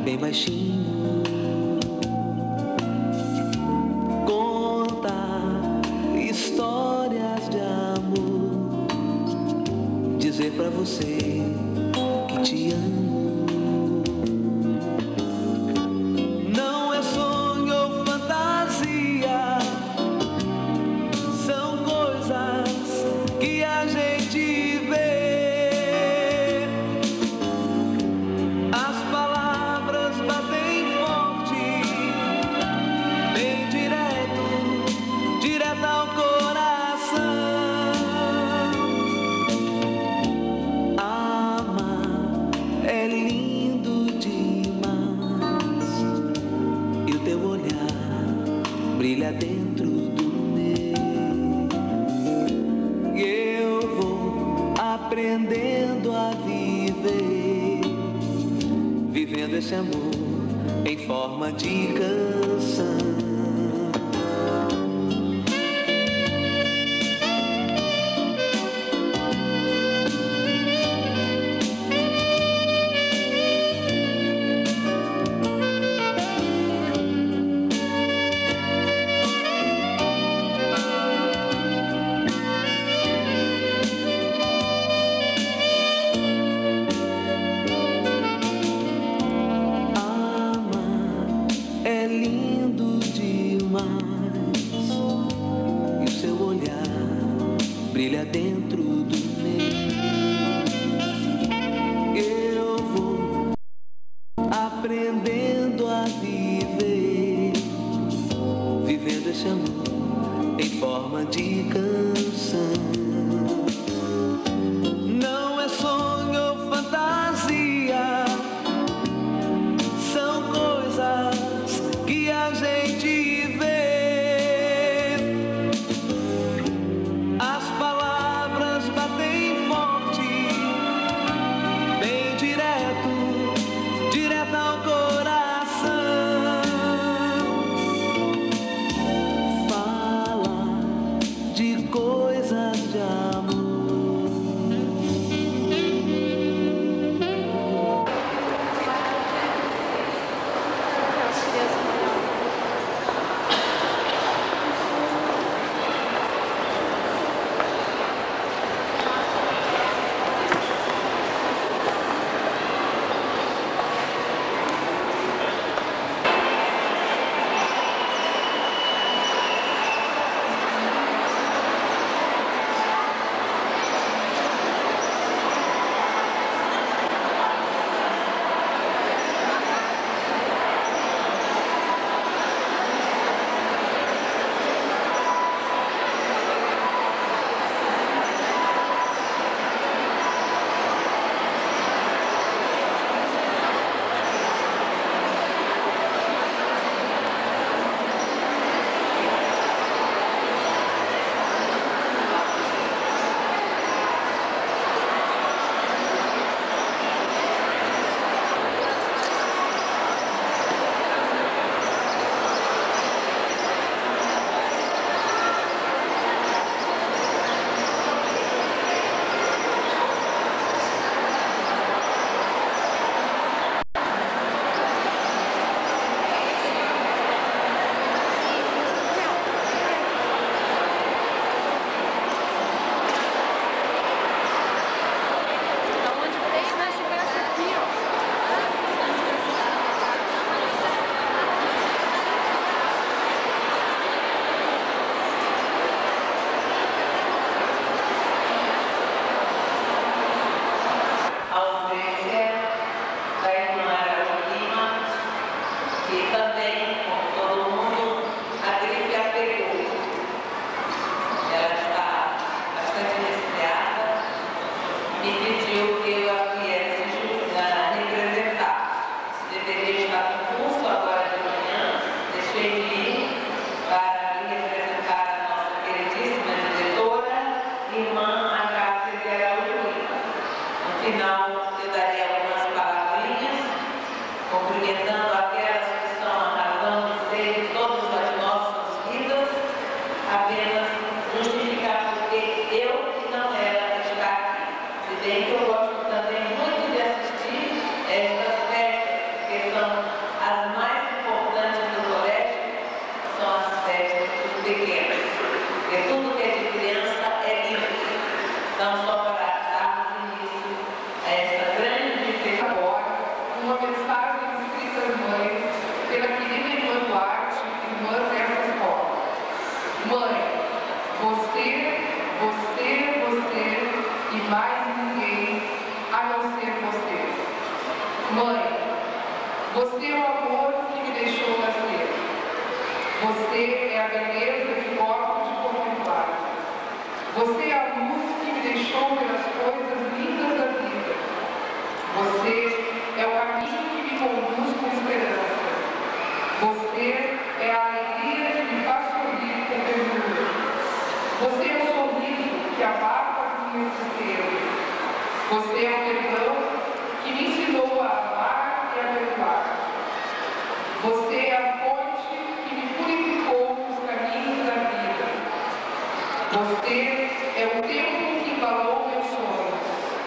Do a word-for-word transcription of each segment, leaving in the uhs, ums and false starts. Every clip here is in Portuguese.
bem baixinho, contar histórias de amor, dizer pra você que te amo. Não é sonho ou fantasia, são coisas que a gente vê. As palavras batem forte, bem direto, direto ao coração. Amar é lindo demais, e o teu olhar brilha dentro do meu. Eu vou aprendendo a viver, vivendo esse amor em forma de canção. Brilha dentro do meu. Eu vou aprendendo a viver, vivendo esse amor em forma de canção. Não é sonho ou fantasia, são coisas que a gente vê. Cumprimentando aquelas que são a razão de ser de todas as nossas vidas, apenas justificar porque eu que não era estar aqui. Se bem que eu gosto também muito de assistir estas festas, que são Você é o amor que me deixou nascer. Você é a beleza que gosto de contemplar. Você é a luz que me deixou ver as coisas lindas da vida. Você é o caminho que me conduz com esperança. Você é a alegria que me faz sorrir com ternura. Você é o sorriso que abafa as minhas tristezas. Você é o perdão que me ensinou a amar e a perdoar. Você é a fonte que me purificou nos caminhos da vida. Você é o tempo que embalou meus sonhos.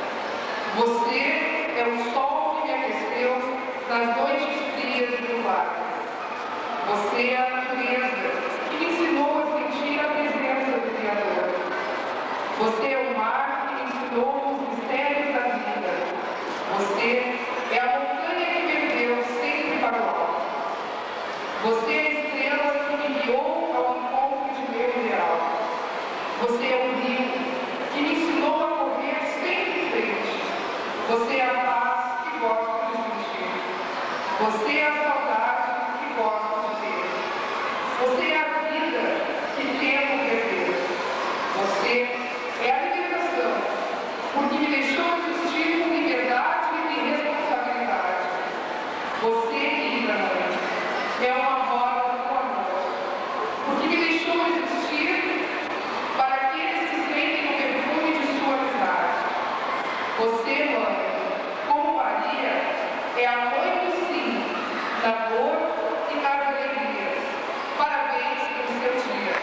Você é o sol que me aqueceu nas noites frias do lar. Você é a natureza que me ensinou a sentir a presença do Criador. Você é o mar que me ensinou os mistérios da vida. Você é a montanha que me ergueu sempre para o alto. Você é a estrela que me guiou ao encontro de meu ideal. Você é o rio que me ensinou a correr sempre em frente. Você é a paz que gosto de sentir. Você é a saudade que gosto de ter. Você é a vida que temo perder. Você é a alimentação, porque me deixou existir com liberdade e responsabilidade. Você, querida mãe, é uma roda do amor, porque me deixou existir para aqueles que sentem o perfume de sua amizade. Você, mãe, como Maria, é a mãe do sim, da dor e das alegrias. Parabéns pelo seu dia.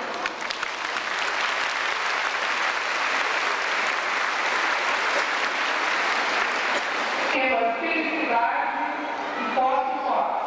Pela felicidade e pós-morte.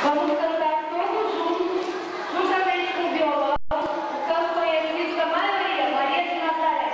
Vamos cantar todos juntos, juntamente com o violão, o canto conhecido da Maria, Maria de Nazaré.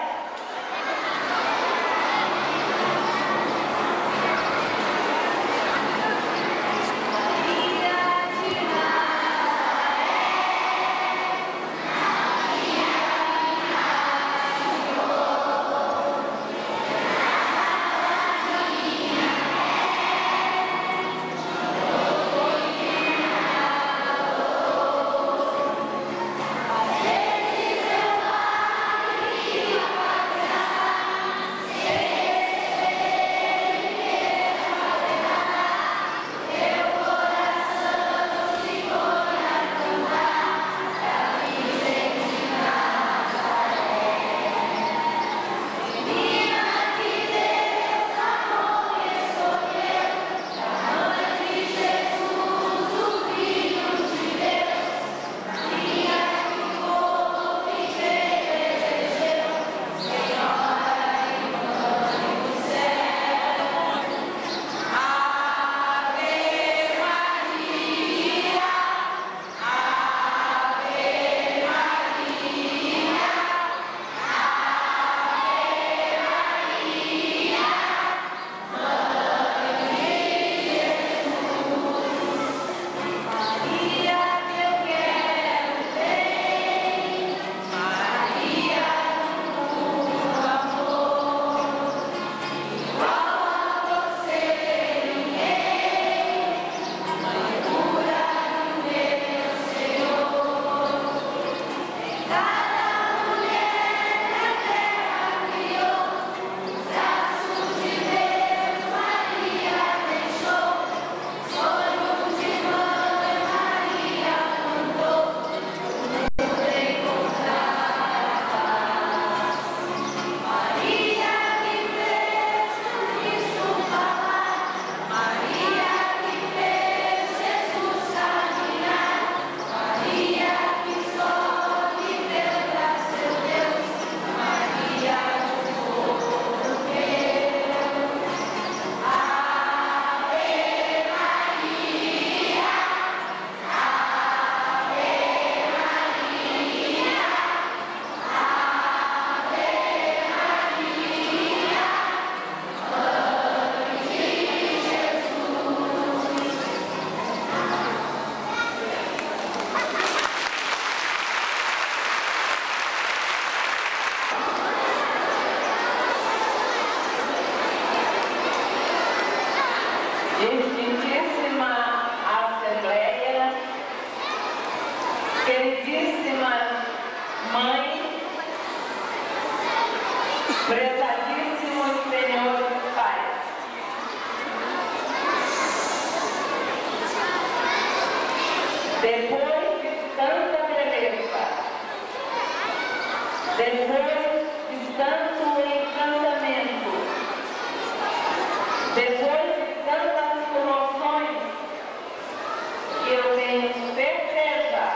Excelentíssima Assembleia, queridíssima Mãe, prezadíssimos senhores pais, depois de tanta beleza, depois de tanto encantamento, depois de tantas comoções que eu tenho certeza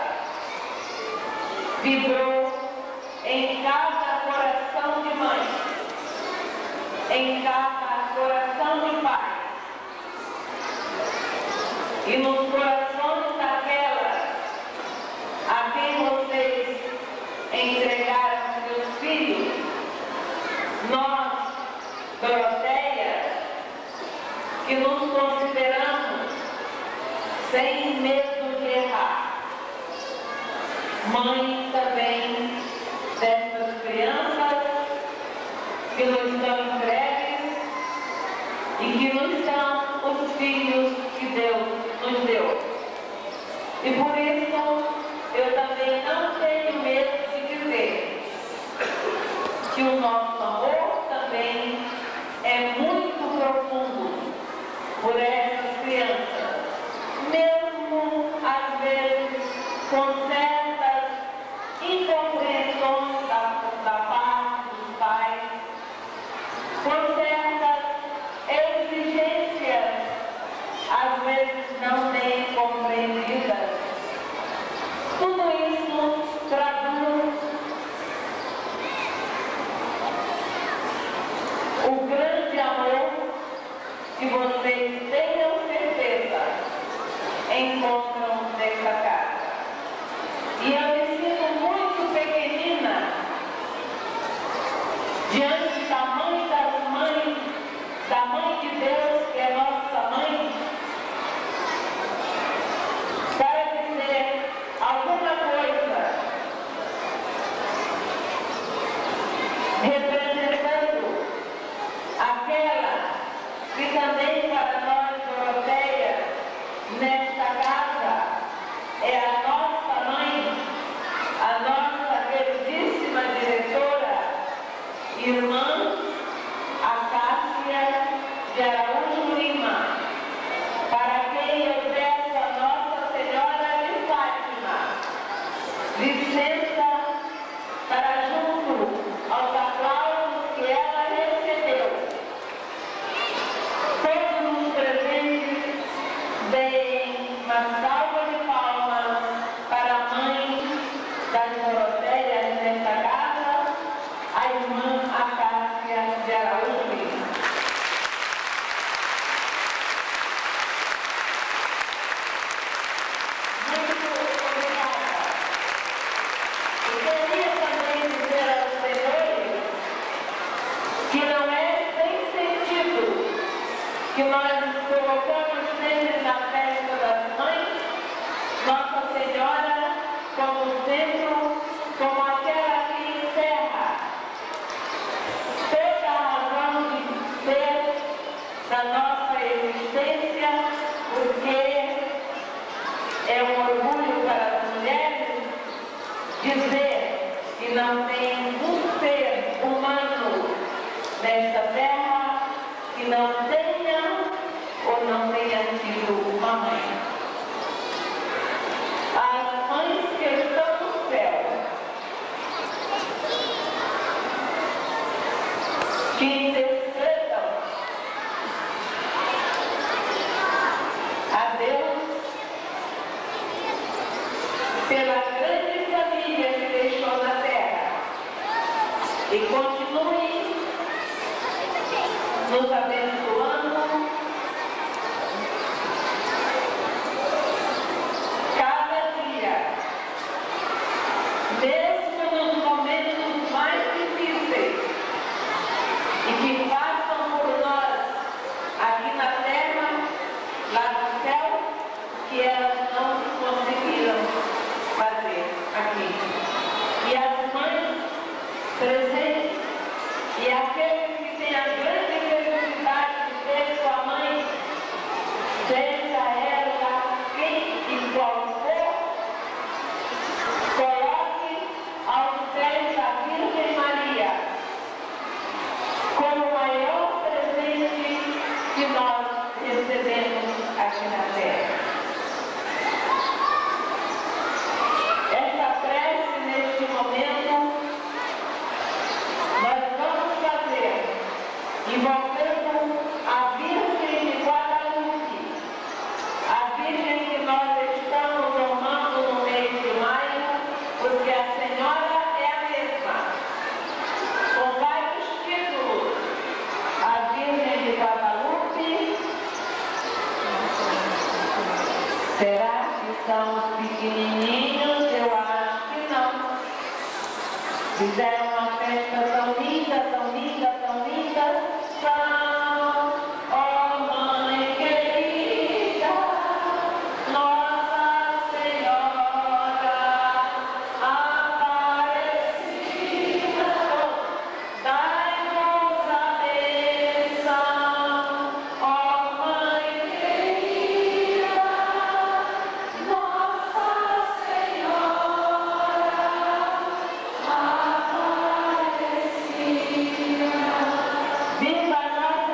vibrou em cada coração de mãe, em cada coração de pai e nos corações daquelas a quem vocês entregaram seus filhos. Nós, Doroteias, que nos consideramos sem medo de errar, mãe também dessas crianças que nos dão entregues e que nos dão os filhos que Deus nos deu. E por isso eu também não tenho medo de dizer que o nosso amor também é muito profundo por essas crianças, mesmo às vezes com certas incompreensões da, da parte dos pais, com certas exigências às vezes não bem compreendidas. Tudo isso traduz o grande amor que vocês tenham certeza em encontram nesta casa. E eu me sinto muito pequenina diante da mãe das mães, da mãe de Deus, que é nossa mãe, para dizer alguma coisa representando aquela que também para nós, Doroteia, nesta casa, é a nossa mãe, a nossa queridíssima diretora, irmã Acácia de Araújo Lima, para quem eu peço a Nossa Senhora de Fátima licença para, junto aos aplausos que ela recebeu, todos os presentes deem uma salva de palmas para a mãe das Doroteias nesta casa, a irmã Acácia de Araújo Lima. Muito obrigada. Eu queria também dizer aos senhores que não é sem sentido que nós nos colocamos sempre na festa das mães, Nossa Senhora como centro, como aquela que encerra toda a razão de ser da nossa existência, porque é um orgulho para as mulheres dizer que não tem um ser humano nesta terra que não tenha ou não tenha tido uma mãe. As mães que estão no céu, que intercedam a Deus pela grande família que deixou na terra e continue nos abençoando cada dia, mesmo nos momentos mais difíceis, e que façam por nós aqui na terra, lá no céu, que elas não conseguiram fazer aqui. E as mães presentes e aqueles que têm a grande felicidade de ter sua mãe, seja ela quem e qual for, coloque aos pés da Virgem Maria como o maior presente que nós recebemos aqui na terra. Esta prece, neste momento, nós vamos fazer invocando a Virgem de Guadalupe, a Virgem que nós estamos honrando no mês de maio, porque a Senhora é a mesma, com vários títulos. A Virgem de Guadalupe, será que são os pequenininhos? Eu acho que não. Fizeram uma festa tão linda, tão linda, tão linda. São, ó Mãe querida, Nossa Senhora Aparecida, dai-nos a bênção, ó Mãe querida, Nossa Senhora Aparecida. Viva Nossa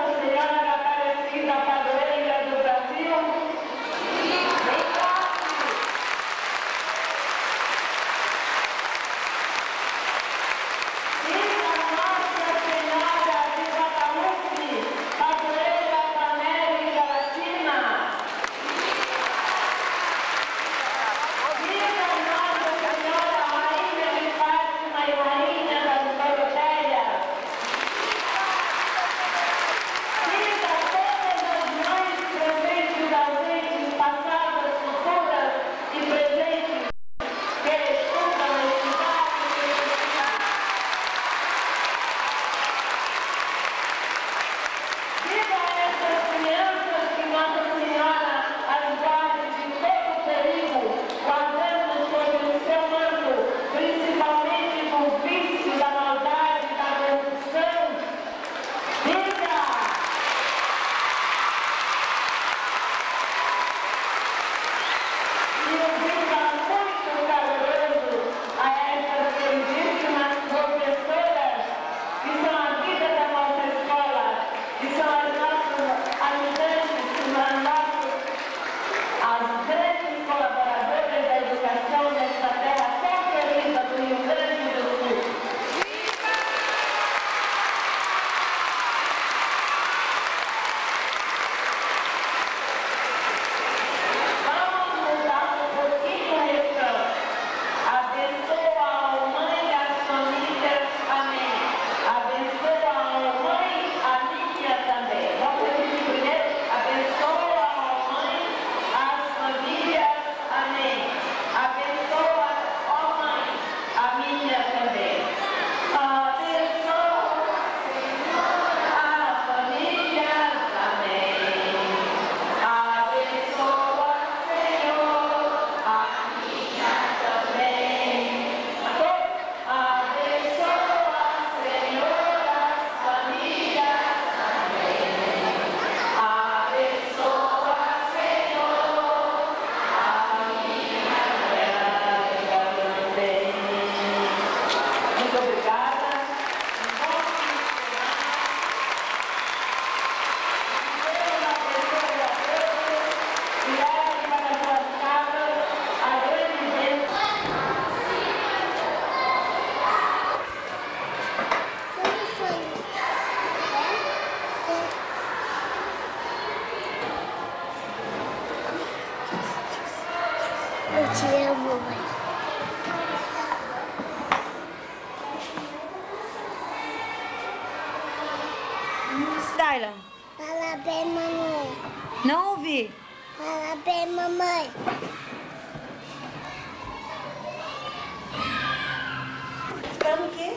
Te amo, mãe. Tayla. Fala bem, mamãe. Não ouvi. Fala bem, mamãe. Esperando o quê?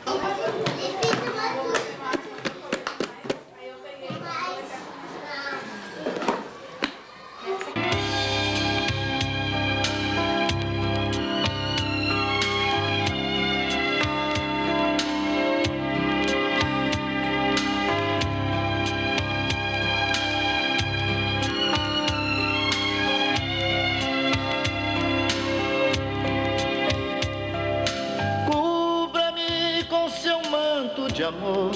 De amor,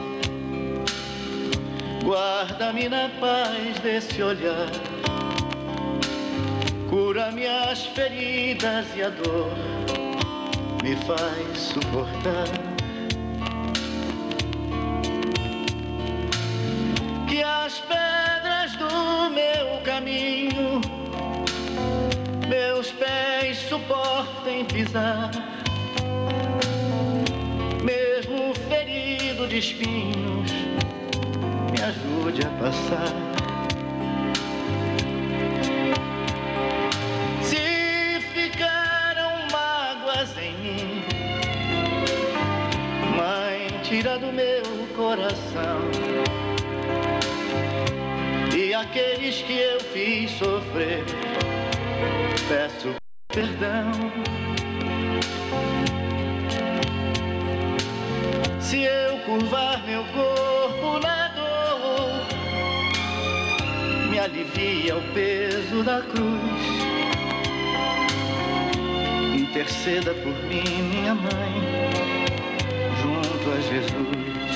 guarda-me na paz desse olhar, cura minhas feridas e a dor me faz suportar. Que as pedras do meu caminho meus pés suportem pisar, mesmo ferido de espinhos, me ajude a passar. Se ficaram mágoas em mim, Mãe, tira do meu coração. E aqueles que eu fiz sofrer, peço perdão. Se eu curvar meu corpo na dor, me alivia o peso da cruz. Interceda por mim, minha mãe, junto a Jesus.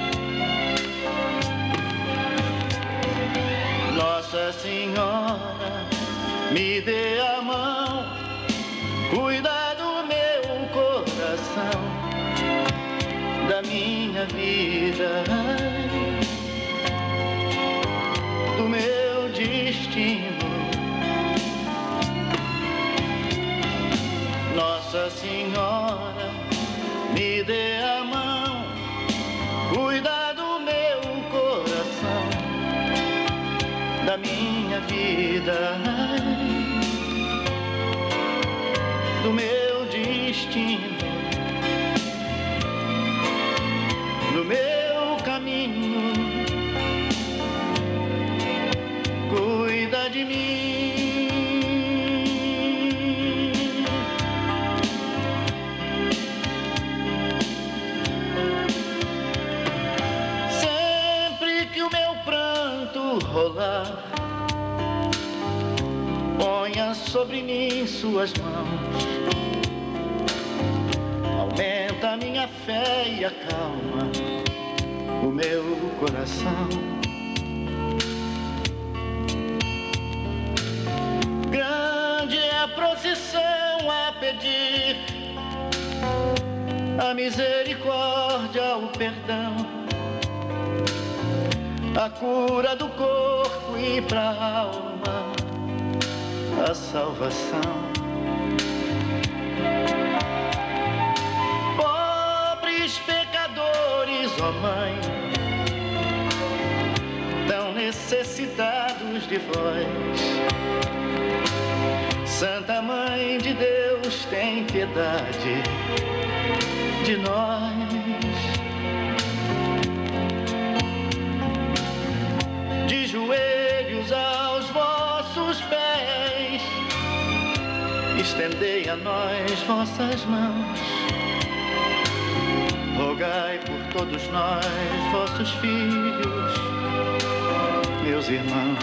Nossa Senhora, me dê a mão, cuida do meu coração, da minha vida, do meu destino. Nossa Senhora, me dê a mão, cuida do meu coração, da minha vida, do meu destino, do meu caminho, cuida de mim. Sempre que o meu pranto rolar, ponha sobre mim suas mãos, aumenta a minha fé e acalma o meu coração. Grande é a procissão a pedir a misericórdia, o perdão, a cura do corpo e pra alma a salvação. Pobres pecadores, ó Mãe, tão necessitados de vós. Santa Mãe de Deus, tem piedade de nós. De joelhos aos vossos pés, estendei a nós vossas mãos. Rogai por todos nós, vossos filhos, meus irmãos.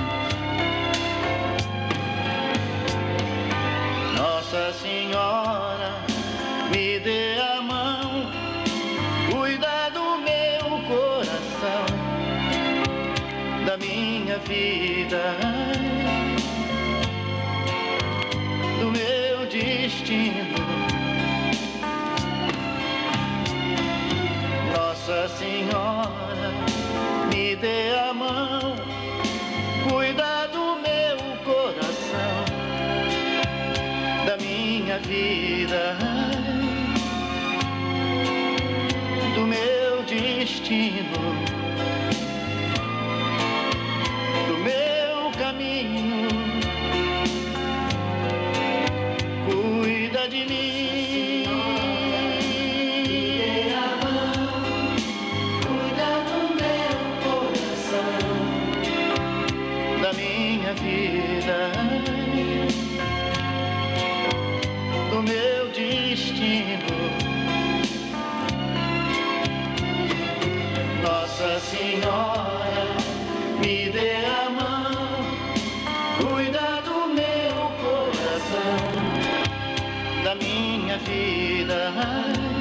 Nossa Senhora, me dê a mão, cuida do meu coração, da minha vida, do meu destino. Nossa Senhora, me dê a mão, cuida do meu coração, vida, do meu destino, do meu caminho. Cuida de mim, me dê a mão, cuida do meu coração, da minha vida, do meu destino. Nossa Senhora, me dê a mão, cuida do meu coração, da minha vida.